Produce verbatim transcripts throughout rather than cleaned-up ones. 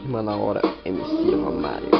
Rima na hora, M C Romário.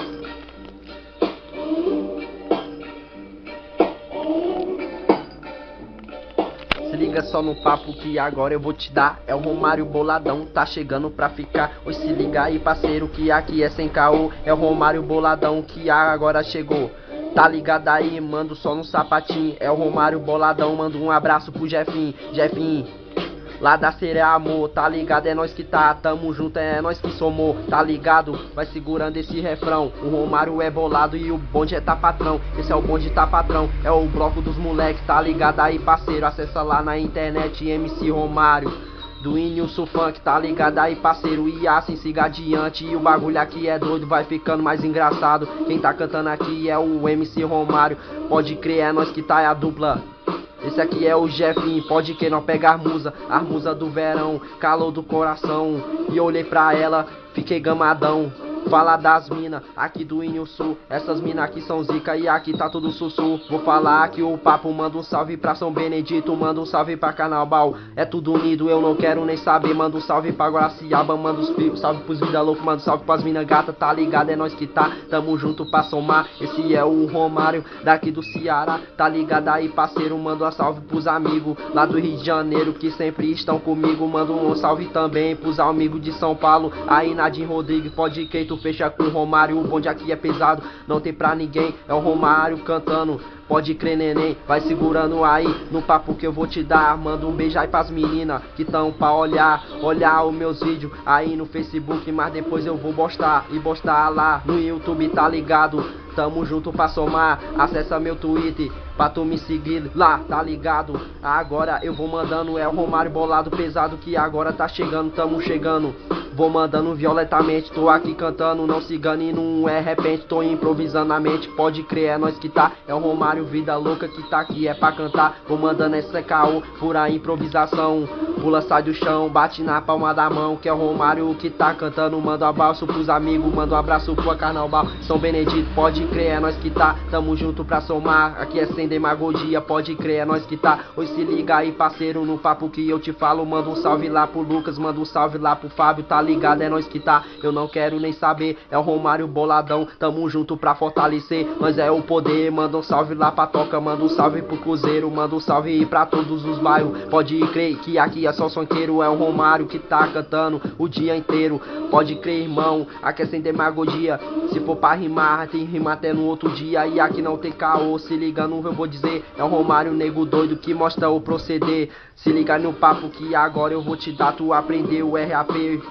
Se liga só no papo que agora eu vou te dar. É o Romário boladão, tá chegando pra ficar. Oi, se liga aí, parceiro, que aqui é sem caô. É o Romário boladão que agora chegou. Tá ligado aí, mando só no sapatinho. É o Romário boladão, mando um abraço pro Jefinho. Jefinho, lá da Sereia Amor, tá ligado? É nós que tá, tamo junto, é nós que somos, tá ligado? Vai segurando esse refrão. O Romário é bolado e o bonde é tá patrão. Esse é o bonde tá patrão, é o bloco dos moleques, tá ligado aí, parceiro? Acessa lá na internet, M C Romário do Inilson Funk, tá ligado aí, parceiro? E assim siga adiante. E o bagulho aqui é doido, vai ficando mais engraçado. Quem tá cantando aqui é o M C Romário. Pode crer, é nós que tá, é a dupla. Esse aqui é o Jefinho, pode que não pegar musa, a musa do verão, calor do coração. E eu olhei pra ela, fiquei gamadão. Fala das mina aqui do Inilson, essas mina aqui são zica e aqui tá tudo sussu. Vou falar que o papo manda um salve pra São Benedito, manda um salve pra Carnaval. É tudo unido, eu não quero nem saber. Manda um salve pra Guaraciaba, manda um salve pros vida louco, manda um salve pras mina gata, tá ligado? É nós que tá, tamo junto pra somar. Esse é o Romário daqui do Ceará, tá ligado aí, parceiro? Manda um salve pros amigos lá do Rio de Janeiro que sempre estão comigo. Manda um salve também pros amigos de São Paulo, aí Nadim Rodrigues, pode que tu fecha com o Romário, o bonde aqui é pesado, não tem pra ninguém, é o Romário cantando. Pode crer, neném, vai segurando aí no papo que eu vou te dar. Manda um beijo aí pras meninas que tão pra olhar, olhar os meus vídeos aí no Facebook, mas depois eu vou postar e postar lá no YouTube, tá ligado? Tamo junto pra somar, acessa meu Twitter pra tu me seguir lá, tá ligado? Agora eu vou mandando, é o Romário bolado pesado que agora tá chegando, tamo chegando. Vou mandando violentamente, tô aqui cantando, não se engane, não é repente, tô improvisando na mente, pode crer, é nós que tá, é o Romário vida louca que tá aqui, é pra cantar, vou mandando essa caô, pura improvisação, pula, sai do chão, bate na palma da mão, que é o Romário que tá cantando, manda um abraço pros amigos, manda um abraço pro Carnaval, São Benedito, pode crer, é nós que tá, tamo junto pra somar, aqui é sem demagogia, pode crer, é nós que tá, oi, se liga aí, parceiro, no papo que eu te falo, manda um salve lá pro Lucas, manda um salve lá pro Fábio, tá ligado, é nós que tá, eu não quero nem saber, é o Romário boladão, tamo junto pra fortalecer, nós é o poder, manda um salve lá pra Toca, manda um salve pro Cruzeiro, manda um salve aí pra todos os bairros, pode crer que aqui é só sonqueiro, é o Romário que tá cantando o dia inteiro, pode crer, irmão, aqui é sem demagogia, se for pra rimar, tem rima até no outro dia, e aqui não tem caô, se liga no eu vou dizer, é o Romário nego doido que mostra o proceder, se liga no papo que agora eu vou te dar, tu aprendeu o R A P,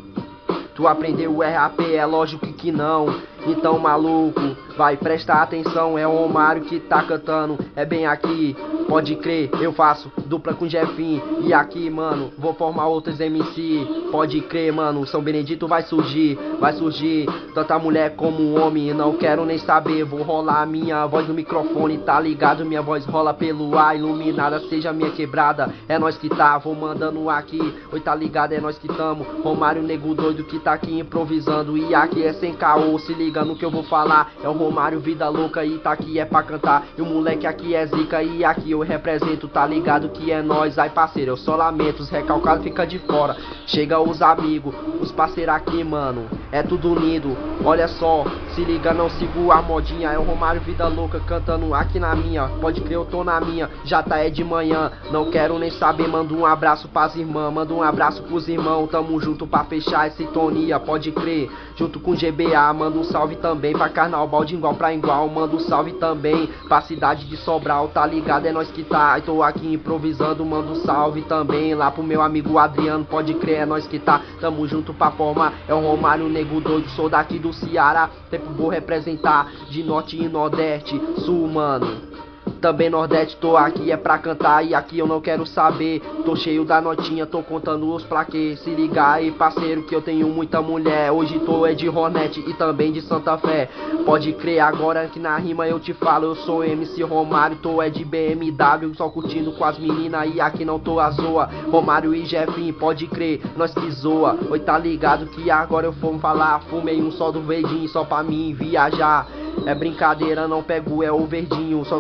tu aprendeu o R A P, é lógico que não, então maluco, vai prestar atenção, é o Romário que tá cantando, é bem aqui, pode crer, eu faço dupla com Jefinho, e aqui mano, vou formar outros M C, pode crer mano, São Benedito vai surgir, vai surgir, tanta mulher como um homem, não quero nem saber, vou rolar minha voz no microfone, tá ligado? Minha voz rola pelo ar, iluminada seja minha quebrada, é nós que tá, vou mandando aqui, oi, tá ligado? É nós que tamo, Romário nego doido que tá aqui improvisando, e aqui é sem caô, se liga no que eu vou falar, é o Romário vida louca e tá aqui é pra cantar, e o moleque aqui é zica e aqui eu represento, tá ligado que é nós, ai parceiro, eu só lamento, os recalcados fica de fora, chega os amigos, os parceiros aqui mano, é tudo unido, olha só, se liga não sigo a modinha, é o Romário vida louca cantando aqui na minha, pode crer eu tô na minha, já tá é de manhã, não quero nem saber, manda um abraço pras irmãs, manda um abraço pros irmãos, tamo junto pra fechar essa sintonia, pode crer, junto com G B A, manda um salve também pra Carnaval de igual pra igual, manda um salve também pra cidade de Sobral, tá ligado? É nós que tá, eu tô aqui improvisando, manda um salve também lá pro meu amigo Adriano, pode crer, é nós que tá, tamo junto pra formar, é o Romário nego doido, sou daqui do Ceará, sempre vou representar de norte e nordeste, sul mano. Também Nordeste, tô aqui é pra cantar e aqui eu não quero saber, tô cheio da notinha, tô contando os plaquês, se liga aí parceiro que eu tenho muita mulher, hoje tô é de Hornet e também de Santa Fé, pode crer agora que na rima eu te falo, eu sou M C Romário, tô é de B M W, só curtindo com as meninas e aqui não tô à zoa, Romário e Jefinho, pode crer, nós que zoa, oi tá ligado que agora eu vou falar, fumei um só do verdinho só pra mim viajar, é brincadeira, não pego, é o verdinho, só tô aqui é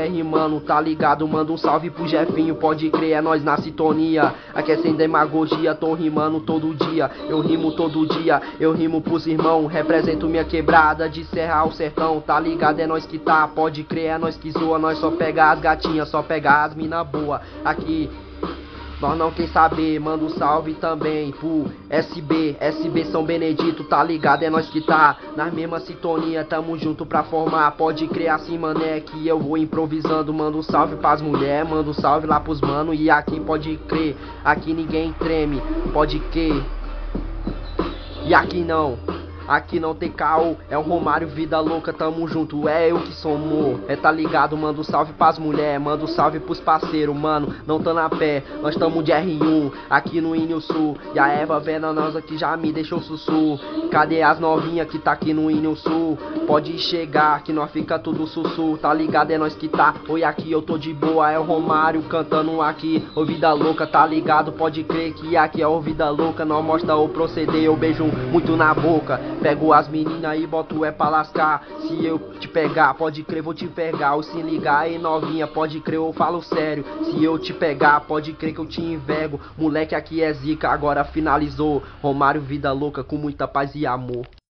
R, mano, tá ligado? Manda um salve pro Jefinho, pode crer, é nós na sintonia. Aqui é sem demagogia, tô rimando todo dia. Eu rimo todo dia, eu rimo pros irmão. Represento minha quebrada de serra ao sertão, tá ligado? É nós que tá, pode crer, é nós que zoa. Nós só pega as gatinhas, só pega as mina boa. Aqui nós não quer saber, manda um salve também pro S B, S B São Benedito, tá ligado? É nós que tá na mesma sintonia, tamo junto pra formar. Pode crer assim, mané, que eu vou improvisando. Manda um salve pras mulheres, manda um salve lá pros mano. E aqui pode crer, aqui ninguém treme, pode crer. E aqui não, aqui não tem caô, é o Romário Vida Louca, tamo junto, é eu que sou mo. É, tá ligado, manda um salve pras mulher, manda um salve pros parceiros, mano, não tá na pé, nós tamo de R um, aqui no Inho Sul. E a Eva venenosa que já me deixou sussu. Cadê as novinhas que tá aqui no Inho Sul? Pode chegar, que nós fica tudo sussu, tá ligado, é nós que tá. Oi, aqui eu tô de boa, é o Romário cantando aqui, ô Vida Louca, tá ligado, pode crer que aqui é o Vida Louca. Nós mostra o proceder, eu beijo muito na boca. Pego as meninas e boto é pra lascar. Se eu te pegar, pode crer, vou te pegar. Ou se ligar aí novinha, pode crer, eu falo sério. Se eu te pegar, pode crer que eu te envergo. Moleque aqui é zica, agora finalizou. Romário Vida Louca com muita paz e amor.